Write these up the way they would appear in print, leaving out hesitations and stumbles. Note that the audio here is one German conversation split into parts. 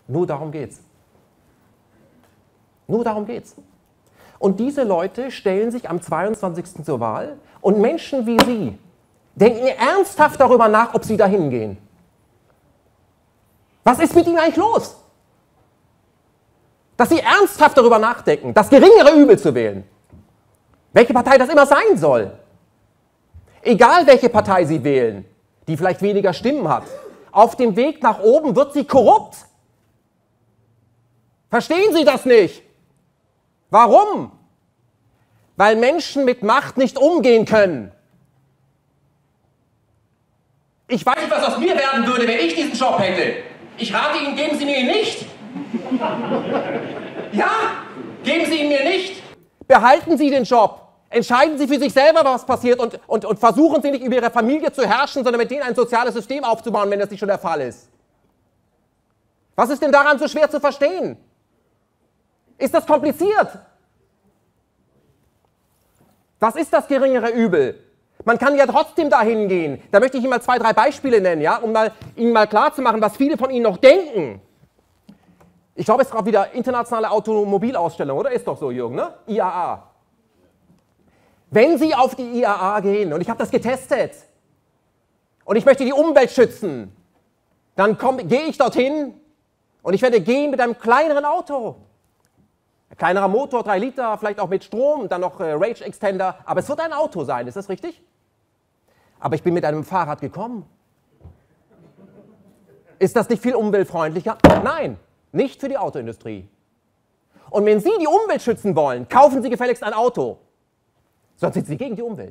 Nur darum geht's. Nur darum geht's. Und diese Leute stellen sich am 22. zur Wahl und Menschen wie Sie denken ernsthaft darüber nach, ob sie dahin gehen. Was ist mit Ihnen eigentlich los? Dass Sie ernsthaft darüber nachdenken, das geringere Übel zu wählen. Welche Partei das immer sein soll. Egal welche Partei Sie wählen, die vielleicht weniger Stimmen hat, auf dem Weg nach oben wird sie korrupt. Verstehen Sie das nicht? Warum? Weil Menschen mit Macht nicht umgehen können. Ich weiß nicht, was aus mir werden würde, wenn ich diesen Job hätte. Ich rate Ihnen, geben Sie mir ihn nicht. Ja, geben Sie ihn mir nicht. Behalten Sie den Job. Entscheiden Sie für sich selber, was passiert und versuchen Sie nicht über Ihre Familie zu herrschen, sondern mit denen ein soziales System aufzubauen, wenn das nicht schon der Fall ist. Was ist denn daran so schwer zu verstehen? Ist das kompliziert? Was ist das geringere Übel? Man kann ja trotzdem dahin gehen. Da möchte ich Ihnen mal 2, 3 Beispiele nennen, ja, um Ihnen mal klarzumachen, was viele von Ihnen noch denken. Ich glaube, es ist gerade wieder internationale Automobilausstellung, oder? Ist doch so, Jürgen, ne? IAA. Wenn Sie auf die IAA gehen, und ich habe das getestet, und ich möchte die Umwelt schützen, dann gehe ich dorthin und ich werde gehen mit einem kleineren Auto. Ein kleinerer Motor, 3 Liter, vielleicht auch mit Strom, dann noch Range Extender, aber es wird ein Auto sein, ist das richtig? Aber ich bin mit einem Fahrrad gekommen. Ist das nicht viel umweltfreundlicher? Nein, nicht für die Autoindustrie. Und wenn Sie die Umwelt schützen wollen, kaufen Sie gefälligst ein Auto. Sonst sind Sie gegen die Umwelt.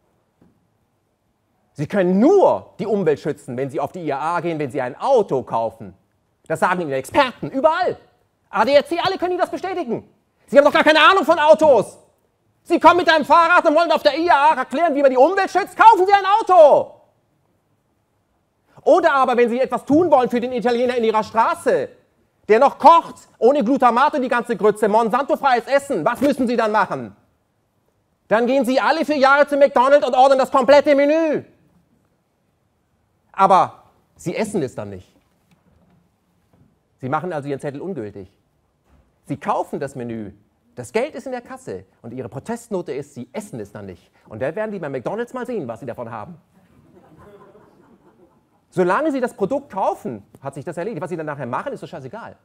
Sie können nur die Umwelt schützen, wenn Sie auf die IAA gehen, wenn Sie ein Auto kaufen. Das sagen Ihnen Experten, überall. ADAC, alle können Ihnen das bestätigen. Sie haben doch gar keine Ahnung von Autos. Sie kommen mit einem Fahrrad und wollen auf der IAA erklären, wie man die Umwelt schützt, kaufen Sie ein Auto. Oder aber, wenn Sie etwas tun wollen für den Italiener in Ihrer Straße, der noch kocht, ohne Glutamat und die ganze Grütze, Monsanto-freies Essen, was müssen Sie dann machen? Dann gehen Sie alle 4 Jahre zu McDonald's und ordern das komplette Menü. Aber Sie essen es dann nicht. Sie machen also Ihren Zettel ungültig. Sie kaufen das Menü, das Geld ist in der Kasse und Ihre Protestnote ist, Sie essen es dann nicht. Und da werden die bei McDonald's mal sehen, was Sie davon haben. Solange Sie das Produkt kaufen, hat sich das erledigt. Was Sie dann nachher machen, ist so scheißegal.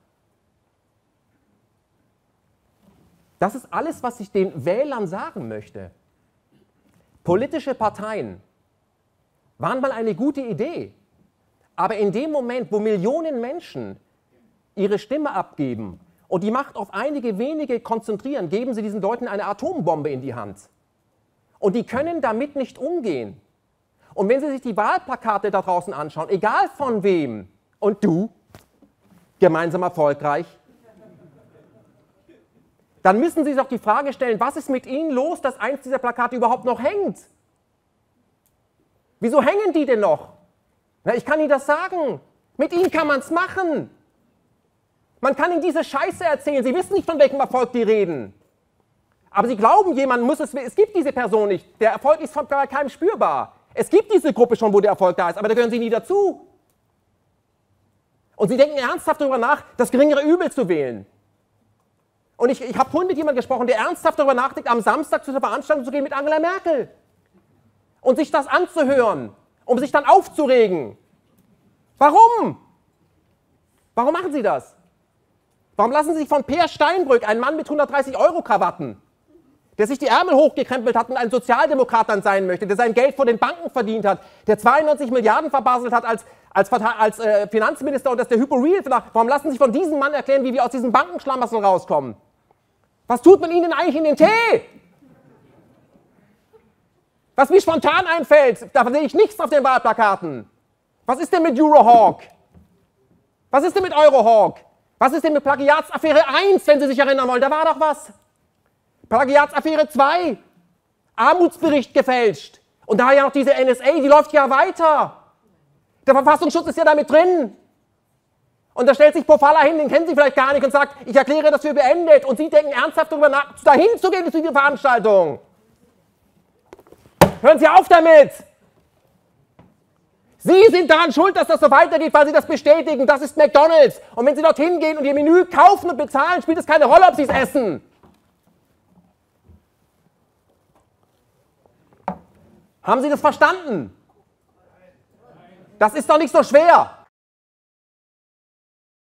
Das ist alles, was ich den Wählern sagen möchte. Politische Parteien waren mal eine gute Idee, aber in dem Moment, wo Millionen Menschen ihre Stimme abgeben und die Macht auf einige wenige konzentrieren, geben sie diesen Leuten eine Atombombe in die Hand. Und die können damit nicht umgehen. Und wenn Sie sich die Wahlplakate da draußen anschauen, egal von wem, und du, gemeinsam erfolgreich, dann müssen Sie sich auch die Frage stellen, was ist mit Ihnen los, dass eins dieser Plakate überhaupt noch hängt? Wieso hängen die denn noch? Na, ich kann Ihnen das sagen. Mit Ihnen kann man es machen. Man kann Ihnen diese Scheiße erzählen. Sie wissen nicht, von welchem Erfolg die reden. Aber Sie glauben, jemand muss es gibt diese Person nicht. Der Erfolg ist von keinem spürbar. Es gibt diese Gruppe schon, wo der Erfolg da ist, aber da gehören Sie nie dazu. Und Sie denken ernsthaft darüber nach, das geringere Übel zu wählen. Und ich habe vorhin mit jemandem gesprochen, der ernsthaft darüber nachdenkt, am Samstag zu einer Veranstaltung zu gehen mit Angela Merkel. Und sich das anzuhören, um sich dann aufzuregen. Warum? Warum machen Sie das? Warum lassen Sie sich von Peer Steinbrück, ein Mann mit 130-Euro-Krawatten, der sich die Ärmel hochgekrempelt hat und ein Sozialdemokrat dann sein möchte, der sein Geld vor den Banken verdient hat, der 92 Milliarden verbaselt hat als Finanzminister und das der Hypo Real. Warum lassen Sie sich von diesem Mann erklären, wie wir aus diesen Bankenschlamassel rauskommen? Was tut man Ihnen eigentlich in den Tee? Was mir spontan einfällt, da sehe ich nichts auf den Wahlplakaten. Was ist denn mit Eurohawk? Was ist denn mit Eurohawk? Was ist denn mit Plagiatsaffäre 1, wenn Sie sich erinnern wollen? Da war doch was. Plagiatsaffäre 2. Armutsbericht gefälscht. Und da ja noch diese NSA, die läuft ja weiter. Der Verfassungsschutz ist ja damit drin. Und da stellt sich Pofalla hin, den kennen Sie vielleicht gar nicht, und sagt, ich erkläre das für beendet. Und Sie denken ernsthaft darüber nach, dahin zu gehen zu dieser Veranstaltung. Hören Sie auf damit! Sie sind daran schuld, dass das so weitergeht, weil Sie das bestätigen. Das ist McDonald's. Und wenn Sie dorthin gehen und Ihr Menü kaufen und bezahlen, spielt es keine Rolle, ob Sie es essen. Haben Sie das verstanden? Das ist doch nicht so schwer.